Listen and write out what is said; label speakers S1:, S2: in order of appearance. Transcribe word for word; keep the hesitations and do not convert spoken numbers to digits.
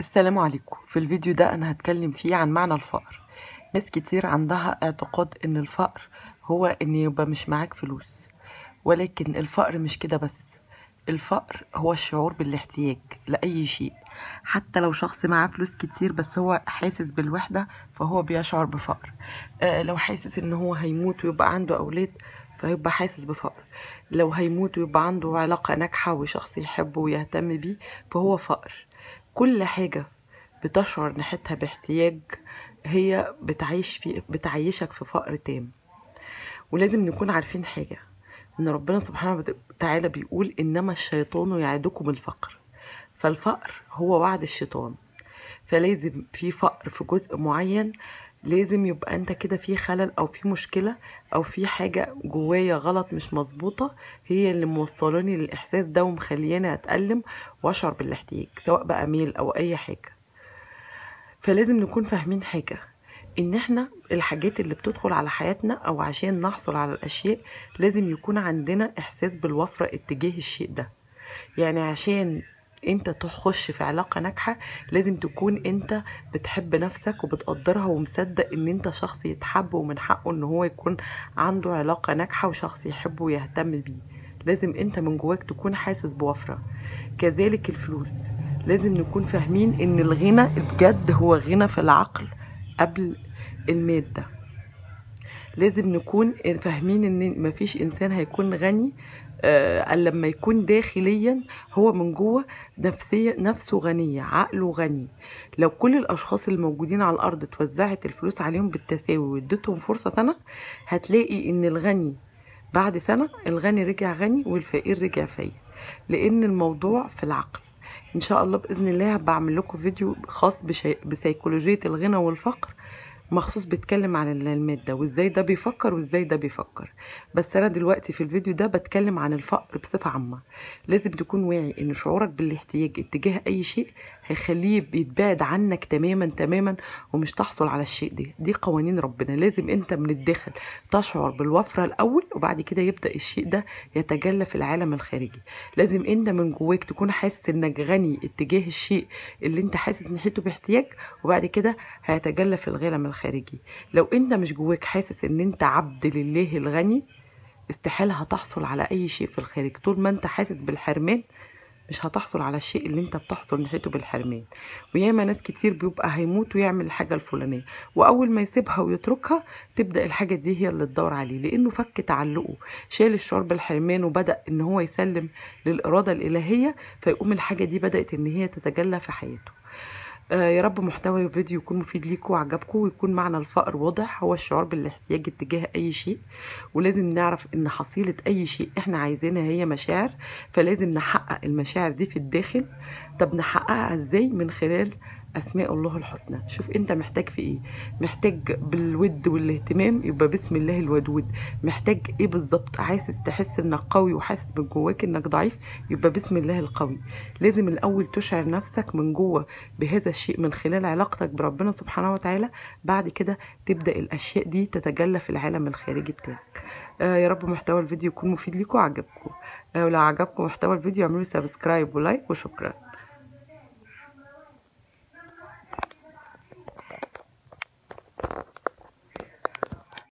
S1: السلام عليكم. في الفيديو ده أنا هتكلم فيه عن معنى الفقر. ناس كتير عندها اعتقاد إن الفقر هو إن يبقى مش معاك فلوس، ولكن الفقر مش كده بس. الفقر هو الشعور بالاحتياج لأي شيء. حتى لو شخص معاه فلوس كتير بس هو حاسس بالوحدة فهو بيشعر بفقر. آه لو حاسس إن هو هيموت ويبقى عنده أولاد فيبقى حاسس بفقر. لو هيموت ويبقى عنده علاقة ناجحة وشخص يحبه ويهتم بيه فهو فقر. كل حاجة بتشعر ناحيتها باحتياج هي بتعيش في بتعيشك في فقر تام. ولازم نكون عارفين حاجة، ان ربنا سبحانه وتعالى بيقول انما الشيطان يعدكم الفقر، فالفقر هو وعد الشيطان. فلازم في فقر في جزء معين، لازم يبقى انت كده في خلل او في مشكلة او في حاجة جوايا غلط مش مظبوطة، هي اللي موصلاني للاحساس ده ومخلياني اتألم واشعر بالاحتياج سواء بقى ميل او اي حاجة. فلازم نكون فاهمين حاجة، ان احنا الحاجات اللي بتدخل على حياتنا او عشان نحصل على الاشياء لازم يكون عندنا احساس بالوفرة اتجاه الشيء ده. يعني عشان انت تخش في علاقة ناجحة لازم تكون انت بتحب نفسك وبتقدرها ومصدق ان انت شخص يتحب ومن حقه ان هو يكون عنده علاقة ناجحة وشخص يحبه ويهتم بيه. لازم انت من جواك تكون حاسس بوفرة. كذلك الفلوس، لازم نكون فاهمين ان الغنى بجد هو غنى في العقل قبل المادة. لازم نكون فاهمين ان مفيش انسان هيكون غني آه لما يكون داخليا هو من جوه نفسيا نفسه غنية، عقله غني. لو كل الاشخاص الموجودين على الارض اتوزعت الفلوس عليهم بالتساوي واديتهم فرصة سنة، هتلاقي ان الغني بعد سنة الغني رجع غني والفقير رجع فقير، لان الموضوع في العقل. ان شاء الله باذن الله بعمل لكم فيديو خاص بسيكولوجية الغنى والفقر، مخصوص بيتكلم عن المادة وازاي ده بيفكر وازاي ده بيفكر. بس انا دلوقتي في الفيديو ده بتكلم عن الفقر بصفة عامة. لازم تكون واعي ان شعورك بالاحتياج اتجاه اي شيء هيخليه بيتبعد عنك تماما تماما ومش تحصل على الشيء ده. دي قوانين ربنا. لازم انت من الداخل تشعر بالوفرة الاول وبعد كده يبدأ الشيء ده يتجلى في العالم الخارجي. لازم انت من جواك تكون حاسس انك غني اتجاه الشيء اللي انت حاسس ناحيته باحتياج، وبعد كده هيتجلى في العالم الخارجي. لو انت مش جواك حاسس ان انت عبد لله الغني، استحالة هتحصل على اي شيء في الخارج. طول ما انت حاسس بالحرمان مش هتحصل على الشيء اللي انت بتحصل ناحيته بالحرمان. وياما ناس كتير بيبقى هيموت ويعمل الحاجة الفلانية واول ما يسيبها ويتركها تبدأ الحاجة دي هي اللي تدور عليه، لانه فك تعلقه، شال الشعور بالحرمان وبدأ ان هو يسلم للإرادة الإلهية، فيقوم الحاجة دي بدأت ان هي تتجلى في حياته. آه يا رب محتوى الفيديو يكون مفيد ليكم وعجبكم، ويكون معنى الفقر واضح، هو الشعور بالاحتياج اتجاه اي شيء. ولازم نعرف ان حصيلة اي شيء احنا عايزينها هي مشاعر، فلازم نحقق المشاعر دي في الداخل. طب نحققها ازاي؟ من خلال اسماء الله الحسنى. شوف انت محتاج في ايه. محتاج بالود والاهتمام، يبقى بسم الله الودود. محتاج ايه بالظبط؟ عايز تحس انك قوي وحاسس من جواك انك ضعيف، يبقى بسم الله القوي. لازم الاول تشعر نفسك من جوه بهذا الشيء من خلال علاقتك بربنا سبحانه وتعالى، بعد كده تبدأ الاشياء دي تتجلى في العالم الخارجي بتاعك. آه يا رب محتوى الفيديو يكون مفيد ليكم وعجبكم. آه ولو عجبكم محتوى الفيديو اعملوا سبسكرايب ولايك وشكرا.